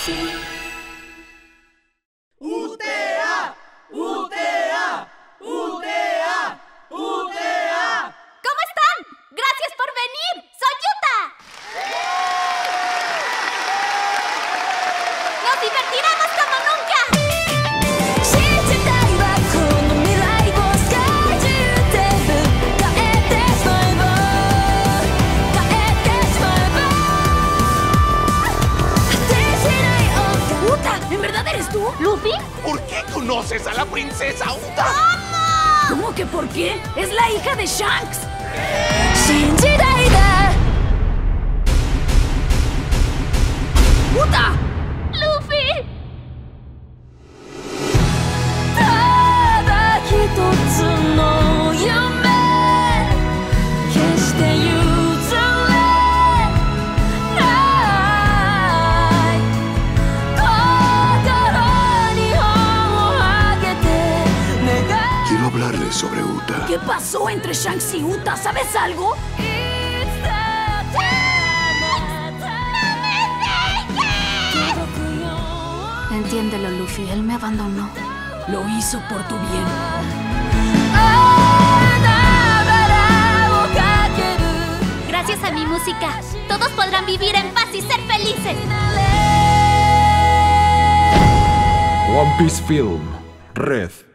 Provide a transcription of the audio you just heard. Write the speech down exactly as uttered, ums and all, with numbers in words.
¡Utea! ¡Utea! ¡Utea! ¡Utea! ¿Cómo están? ¡Gracias por venir! ¡Soy Yuta! ¡Nos divertiremos como nunca! ¿En verdad eres tú? ¿Luffy? ¿Por qué conoces a la princesa Uta? ¿Cómo? ¿Cómo que por qué? ¡Es la hija de Shanks! ¡Uta! ¡Luffy! Quiero hablarles sobre Uta. ¿Qué pasó entre Shanks y Uta? ¿Sabes algo? Entiéndelo, Luffy. Él me abandonó. Lo hizo por tu bien. Gracias a mi música, todos podrán vivir en paz y ser felices. One Piece Film. Red.